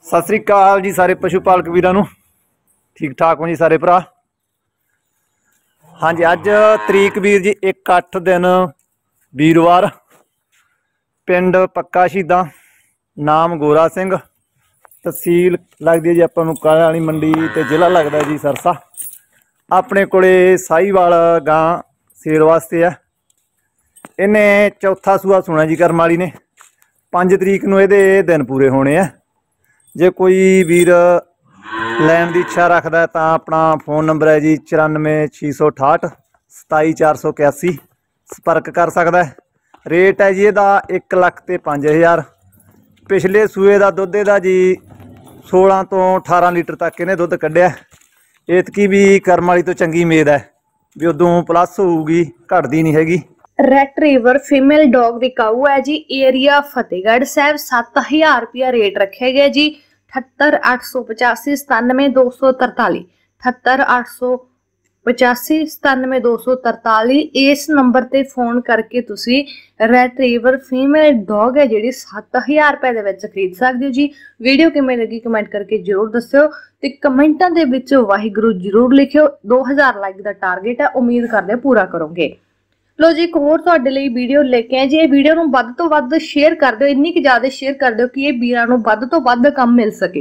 सत श्री अकाल जी सारे पशु पालक वीरां नूं। ठीक ठाक हो जी सारे भरा। हाँ जी, अज तरीक वीर जी 1/8 दिन वीरवार, पिंड पक्का शहीदां, नाम गोरा सिंह, तहसील लगदी है जी आपां नूं काले वाली मंडी ते जिला लगदा जी सरसा। अपने कोले साहीवाल गां सेल वास्ते है। इन्हें चौथा सूआ सुना जी करम वाली ने। 5 तरीक नूं इहदे दिन पूरे होने है। जे कोई वीर लैन की इच्छा रखता है तो अपना फोन नंबर है जी 94 668 27 481 संपर्क कर सकता है। रेट है जी ਇਹਦਾ 1 ਲੱਖ ਤੇ 5000। पिछले सूए का दुध ਇਹਦਾ जी 16 तो 18 लीटर तक इन्हें दुध कढ़िया। एतकी भी करम वाली तो चंगी उम्मीद है भी उदों प्लस होगी, घटती नहीं हैगी। रेट्रीवर फीमेल डॉग विकाऊ है जी। एरिया फतेहगढ़ साहब। 7000 रुपया रेट रखे गए जी। 78 885 97 243 78 885 97 243। इस नंबर ते फोन करके तुसी रेट्रीवर फीमेल डॉग है जी 7000 रुपए दे विच खरीद सकते हो जी। वीडियो किवें लगी कमेंट करके जरूर दस्सिओ ते कमेंटां दे विच वाहिगुरू जरूर लिखिओ। 2000 लाइक दा टारगेट है, उम्मीद करदे पूरा करोगे। लो जी, एक होर तुहाडे लई वीडियो लेके आए जी। ये वीडियो नूं वध तों वध शेयर कर दिओ, इन्नी कि ज़्यादा शेयर कर दिओ कि ये वीरां नूं वध तों वध काम मिल सके।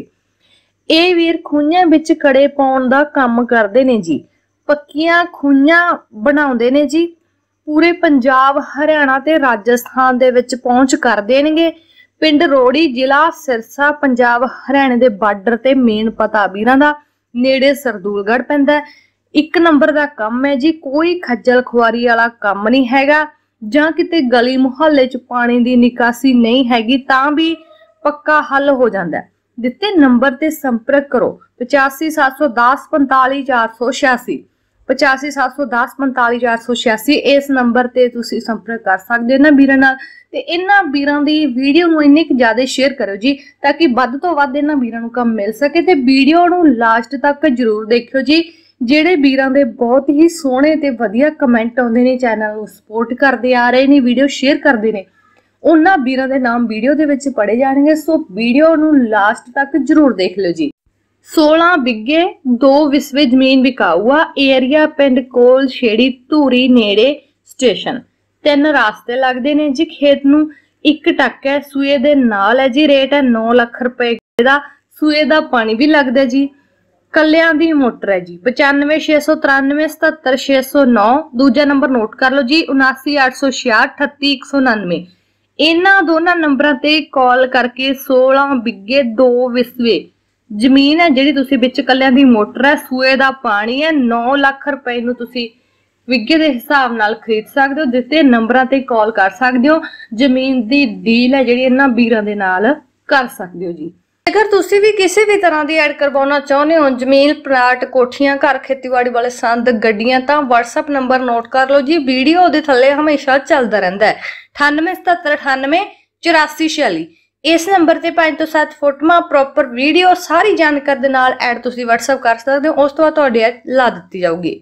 ये वीर खूहियां विच कड़े पाउण दा काम करदे ने जी। पक्कियां खूहियां बनाउंदे ने जी। पूरे पंजाब, हरियाणा ते राजस्थान दे विच पहुंच कर देणगे। पिंड रोड़ी, जिला सिरसा, पंजाब हरियाणे दे बार्डर ते मेन पता वीरां दा। नेड़े सरदूलगढ़ पैंदा। 1 नंबर का काम है जी। कोई खज्जल खुआरी वाला काम नहीं हैगा। जां किते गली मुहल्ले च पानी की निकासी नहीं हैगी तां भी पक्का हल हो जाता है। दिते नंबर ते संपर्क करो 85 710 45 486 85 710 45 486। इस नंबर ते तुसी संपर्क कर सकते हो इन्हां वीरां नाल। ते इन्हां वीरां दी वीडियो नूं इन्नी कि ज़्यादा शेयर करो जी ताकि वध तों वध इन्हां वीरां नूं काम मिल सके। ते वीडियो नूं लास्ट तक जरूर देखियो जी। ਜਿਹੜੇ ਵੀਰਾਂ ਦੇ ਬਹੁਤ ਹੀ ਸੋਹਣੇ ਤੇ ਵਧੀਆ ਕਮੈਂਟ ਆਉਂਦੇ ਨੇ, ਚੈਨਲ ਨੂੰ ਸਪੋਰਟ ਕਰਦੇ ਆ ਰਹੇ ਨੇ, ਵੀਡੀਓ ਸ਼ੇਅਰ ਕਰਦੇ ਨੇ, ਉਹਨਾਂ ਵੀਰਾਂ ਦੇ ਨਾਮ ਵੀਡੀਓ ਦੇ ਵਿੱਚ ਪੜੇ ਜਾਣਗੇ। ਸੋ ਵੀਡੀਓ ਨੂੰ ਲਾਸਟ ਤੱਕ ਜਰੂਰ ਦੇਖ ਲਿਓ ਜੀ। 16 ਬਿੱਗੇ 2 ਵਿਸਵੇ ਜ਼ਮੀਨ ਵਿਕਾਊ ਆ। ਏਰੀਆ ਪਿੰਡ ਕੋਲ ਛੇੜੀ ਧੂਰੀ ਨੇੜੇ ਸਟੇਸ਼ਨ। 3 ਰਾਸਤੇ ਲੱਗਦੇ ਨੇ ਜੀ ਖੇਤ ਨੂੰ। 1 ਟੱਕ ਹੈ, ਸੂਏ ਦੇ ਨਾਲ ਹੈ ਜੀ। ਰੇਟ ਹੈ 9 ਲੱਖ ਰੁਪਏ ਦਾ। ਸੂਏ ਦਾ ਪਾਣੀ ਵੀ ਲੱਗਦਾ ਜੀ। कल्यां दी मोटर है जी। 95 693 77 609। दूजा नंबर नोट कर लो जी 79 866 38 199। इन्हां दोनों नंबरां ते कॉल करके 16 बिगे 2 विसवे जमीन है जिहड़ी तुसीं विच कल्यां दी मोटर है, सूए दा पानी है, 9 लाख रुपए नूं तुसीं विगे दे हिसाब नाल खरीद सकदे हो। दित्ते नंबरां ते कॉल कर सकदे हो। जमीन दी डील है जिहड़ी इन्हां वीरां दे नाल कर सकदे हो जी। अगर तुसी भी किसी भी तरह की ऐड करवाना चाहते हो, जमीन, प्लाट, कोठियां, घर, खेतीबाड़ी वाले संद, गड्डियां, तो WhatsApp नंबर नोट कर लो जी। वीडियो दे थल्ले हमेशा चलता रहता है 98 77 98 84 46। इस नंबर से 5 तो 7 फोटोआं प्रॉपर वीडियो सारी जानकारी दे नाल ऐड तुसी WhatsApp कर सकते हो। उस तो बाद तुहाडी ऐड ला दी जाऊगी।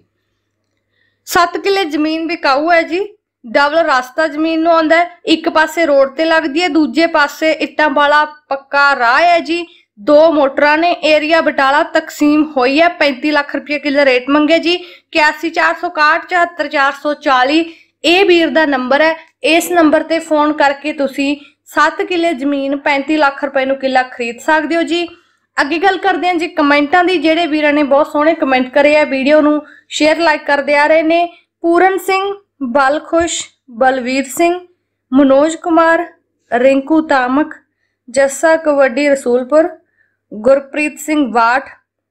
7 किले जमीन विकाऊ है जी। डबल रास्ता जमीन नूं आउंदा है। एक पासे रोड ते लगदी है, दूजे पासे इट्टां वाला पक्का राह है जी। 2 मोटरां ने। एरिया बटाला तकसीम होई है। 35 लाख रुपये किलो रेट मंगे जी। 81 461 74 440 ये वीर दा नंबर है। इस नंबर ते फोन करके तुसी 7 किले जमीन 35 लाख रुपए नूं किला खरीद सकदे हो जी। अगे गल करदे हां जी कमेंटां दी। जिहड़े वीरां ने बहुत सोहणे कमेंट करे आ, वीडियो नूं शेयर लाइक करदे आ रहे ने। पूरन सिंह, बलखुश, बलवीर सिंह, मनोज कुमार, रिंकू तामक, जस्सा कबड्डी रसूलपुर, गुरप्रीत सिंह वाट,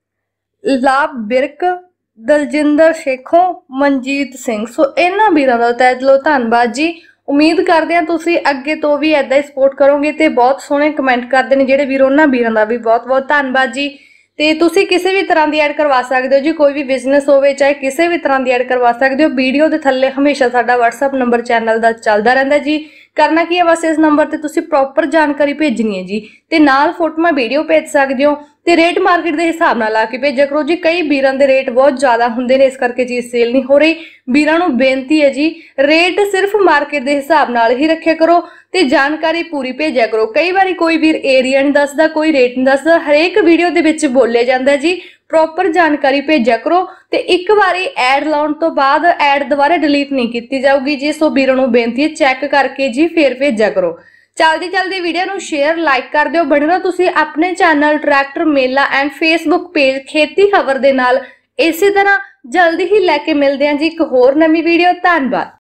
लाभ बिरक, दलजिंदर शेखों, मनजीत सिंह। सो इन्हां वीरां दा तहे दिलों धन्नवाद जी। उम्मीद करते हैं तुसी अगे तो भी ऐदा ही सपोर्ट करोगे। तो बहुत सोहणे कमेंट करते हैं जिहड़े वीर, उन्हां वीरां दा भी बहुत बहुत धन्नवाद जी। ते तुसी किसी भी तरह की ऐड करवा सकते हो जी। कोई भी बिजनेस होवे चाहे किसी भी तरह की ऐड करवा सकते हो। वीडियो के थल्ले हमेशा साडा WhatsApp नंबर चैनल का चलता रहता जी। करना की है बस इस नंबर ते तुसी प्रॉपर जानकारी भेजनी है जी। ते नाल फोटोआं वीडियो भेज सकते हो। ते रेट मार्केट के हिसाब नाल ला के भेजा करो जी। कई वीरां दे रेट बहुत ज़्यादा हुंदे ने, इस करके चीज़ सेल नहीं हो रही। वीरां नूं बेनती है जी रेट सिर्फ मार्केट के हिसाब नाल ही रखे करो। ਤੇ ਜਾਣਕਾਰੀ ਪੂਰੀ ਭੇਜਿਆ ਕਰੋ। ਕਈ ਵਾਰੀ ਕੋਈ ਵੀਰ ਏਰੀਆ ਨਹੀਂ ਦੱਸਦਾ, ਕੋਈ ਰੇਟ ਨਹੀਂ ਦੱਸਦਾ, ਹਰੇਕ ਵੀਡੀਓ ਦੇ ਵਿੱਚ ਬੋਲਿਆ ਜਾਂਦਾ ਜੀ। ਪ੍ਰੋਪਰ ਜਾਣਕਾਰੀ ਭੇਜਿਆ ਕਰੋ ਤੇ ਇੱਕ ਵਾਰੀ ਐਡ ਲਾਉਣ ਤੋਂ ਬਾਅਦ ਐਡ ਦੁਬਾਰਾ ਡਿਲੀਟ ਨਹੀਂ ਕੀਤੀ ਜਾਊਗੀ ਜੀ। ਸੋ ਵੀਰਾਂ ਨੂੰ ਬੇਨਤੀ ਹੈ ਚੈੱਕ ਕਰਕੇ ਜੀ ਫੇਰ ਭੇਜਿਆ ਕਰੋ। ਚਲਦੀ ਵੀਡੀਓ ਨੂੰ ਸ਼ੇਅਰ ਲਾਈਕ ਕਰ ਦਿਓ। ਬਣੇ ਰਹੋ ਤੁਸੀਂ ਆਪਣੇ channel tractor Mela and Facebook page Kheti Khabar ਦੇ ਨਾਲ। ਇਸੇ ਤਰ੍ਹਾਂ ਜਲਦੀ ਹੀ ਲੈ ਕੇ ਮਿਲਦੇ ਹਾਂ ਜੀ ਇੱਕ ਹੋਰ ਨਵੀਂ ਵੀਡੀਓ। ਧੰਨਵਾਦ।